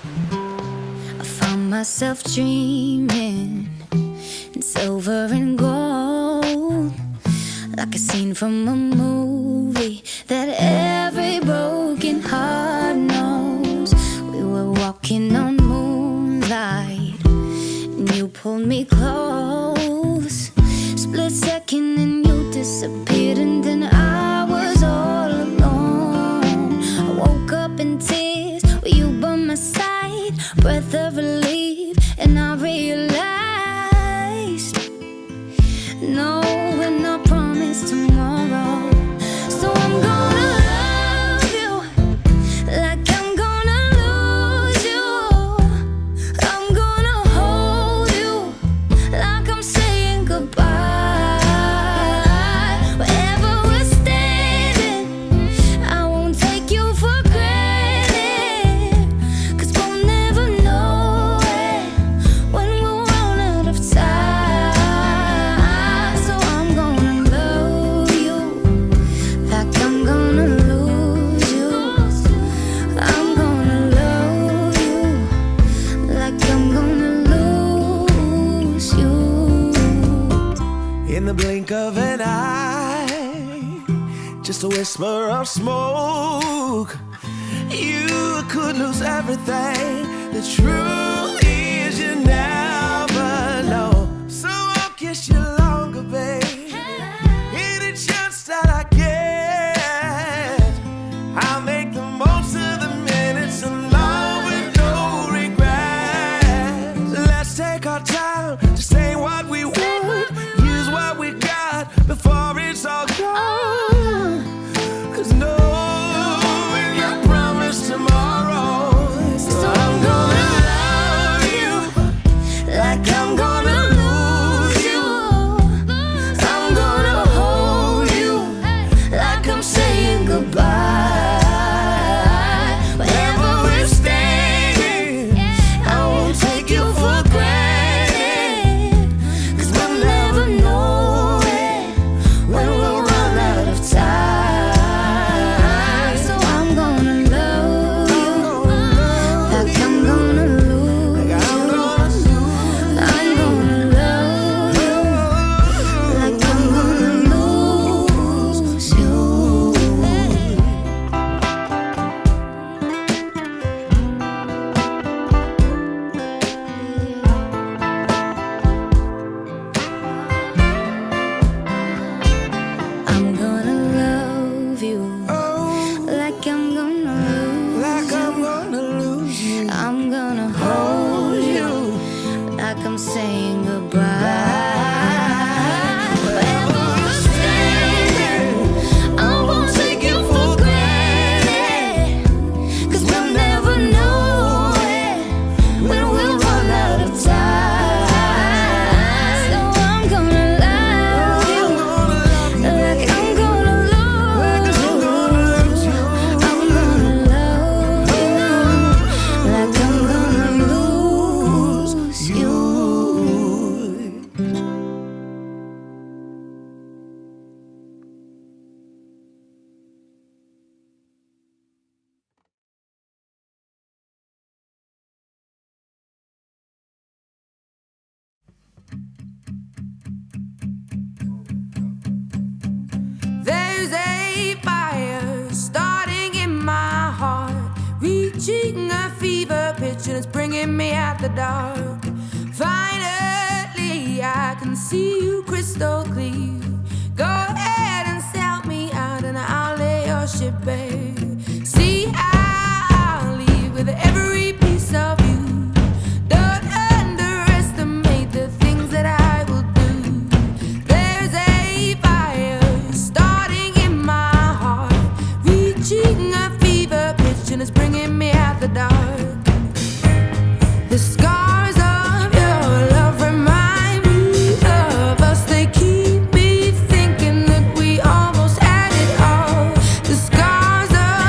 I found myself dreaming in silver and gold, like a scene from a movie that every broken heart knows. We were walking on moonlight and you pulled me close. Split second and you disappeared, and then I was all alone. I woke up in tears with you by my side, breath of relief, and I realized no, we're not promised tomorrow. So I'm gonna love you like I'm gonna lose you. I'm gonna hold you like I'm saying goodbye. Wherever we're standing, I won't take you for granted, 'cause we'll never know it when we'll run out of time. So I'm gonna love you like I'm gonna lose you. I'm gonna love you like I'm gonna lose you. In the blink of an eye, just a whisper of smoke, you could lose everything. The truth is you never know. So I'll kiss you longer, babe. Any chance that I get, I'll make the most of the minutes alone with no regrets. Let's take our time to say what we want, use what we got before it's all gone. 'Cause no, we're not promised tomorrow. So I'm gonna love you like I'm gonna lose you. I'm gonna hold you like I'm saying goodbye. Wherever we're standing, I won't take you for granted, 'cause we'll never know it when we'll run out of time. So I'm gonna love you like I'm gonna lose you. I'm gonna love you like I'm gonna lose you. I'm gonna love you like I'm gonna lose Like I'm gonna lose you. I'm gonna hold you like I'm saying goodbye. Wherever we're standing, I won't take you for granted, 'cause we'll never know it when we'll run out of time. So I'm gonna love you like I'm gonna lose you. I'm gonna love you like I'm gonna lose you. There's a fire starting in my heart, reaching a fever pitch, and it's bringing me out the dark. Finally, I can see you crystal clear. Go ahead and sell me out, and I'll lay your ship bare. See, I'll leave with every piece of you. Don't underestimate the things that I will do. There's a fire starting in my heart, reaching a fever pitch, and it's bringing me out the dark. The scars of your love remind me of us. They keep me thinking that we almost had it all. The scars of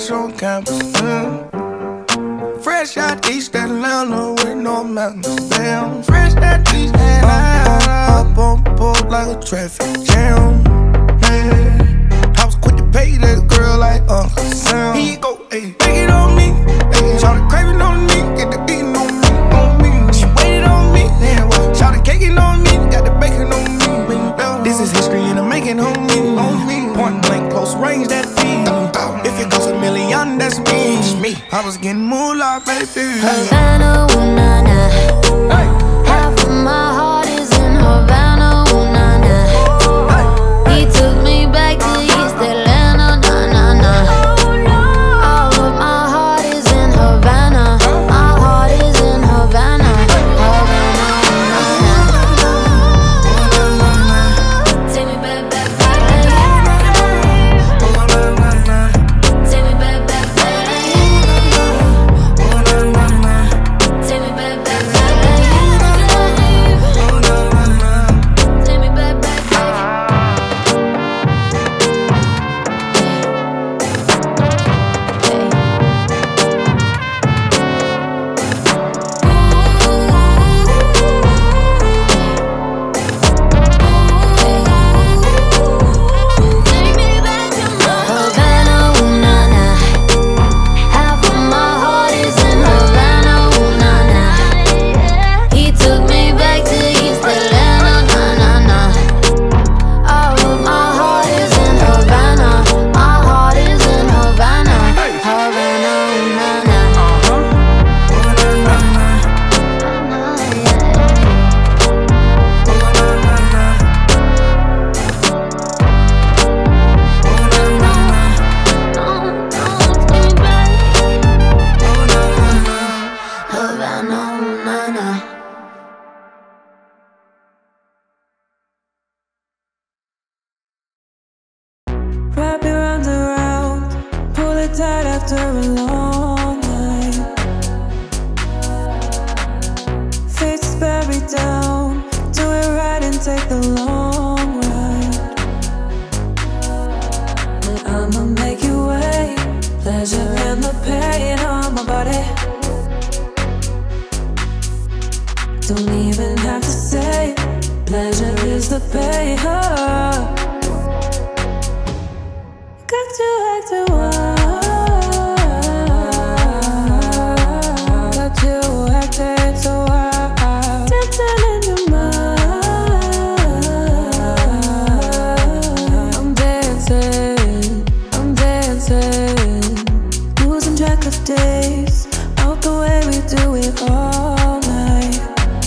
fresh on campus. Fresh out East Atlanta with no mountains. Damn, fresh out East Atlanta. Up on board like a traffic jam. Man, I was quick to pay that girl like Uncle Sam. Here you go, ayy, take it on me. Ayy, shout it craving on me, get the beating on me, on me. She waited on me, damn, shout it caking on me, got the bacon on me. This is history and I'm making on me, on me. Point blank, close range, that beat. If it costs $1 million, that's me. I was getting moolah, baby. Havana, ooh, nah, nah. Half of my heart is in Havana, ooh, nah, nah. He took me back to East Atlanta, nah, nah, nah. All of my heart is in Havana. My heart is in Havana. Havana, ooh, nah, nah. Take me back, back, back, back. Take me back, back, back. Take me back, back, back. Take me back, back, back. Havana, ooh, nah, nah. Half of my heart is in Havana, ooh, nah, nah. He took me back to East Atlanta, nah, nah, nah. All of my heart is in Havana. My heart is in Havana. Havana, ooh, nah, nah. Havana, ooh, nah, nah. Wrap your arms around, pull it tight after a long night. Faces buried down, do it right and take the long ride. And I'ma make you wait, pleasure and the pain on my body. Don't even have to say, pleasure is the pain. Got you acting wild. Got you acting so wild. Dancing in your mind. I'm dancing, losing track of days. Out the way we do it all night.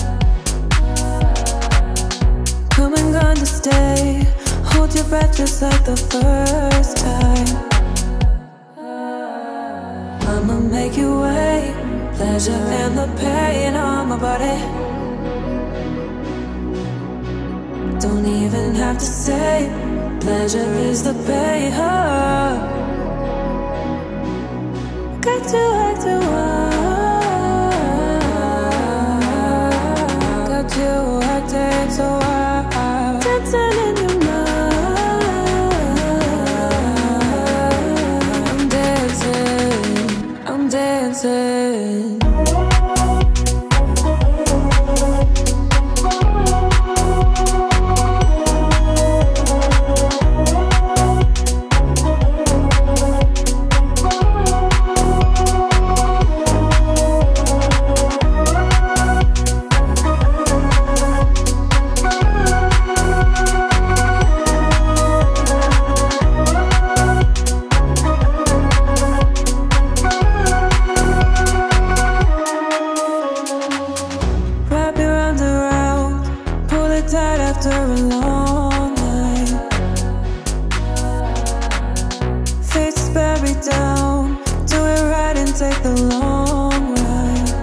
Come and gone to stay. Hold your breath just like the first time. I'ma make you wait, pleasure and the pain on my body. Don't even have to say, pleasure is the pain. Got you acting wild. Got you acting so wild. Dancing in your mind. I'm dancing. Wrap your arms around, pull it tight after a long night. Faces buried down, do it right and take the long ride.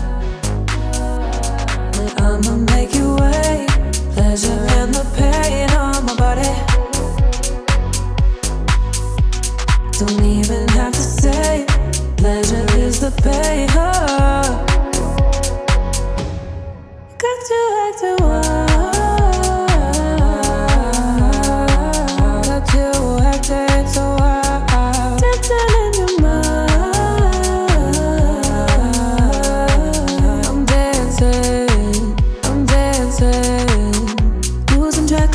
And I'ma make you wait, pleasure and the pain on my body. Don't even have to say, pleasure is the pain. Got you acting wild. Got you acting so wild. Dancing in your mind.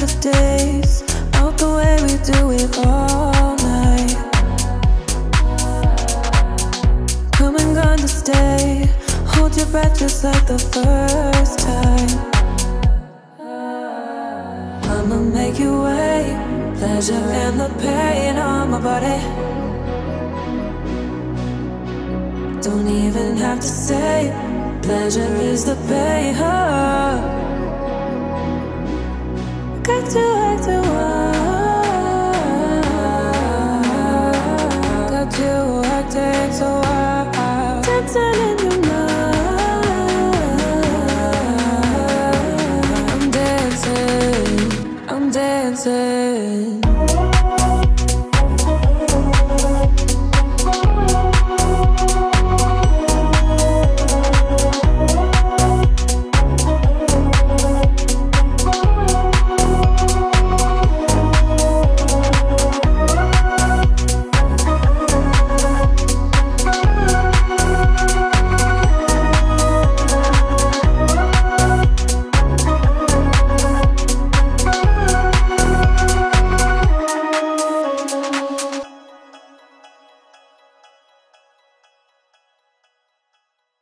the days out the way we do it all night. Come and gone to stay. Hold your breath just like the first time. I'ma make you wait. Pleasure and the pain on my body. Don't even have to say it. Pleasure is the pain. Got to act to wild. Got to acting so wild. Dancing in your mind. I'm dancing. I'm dancing.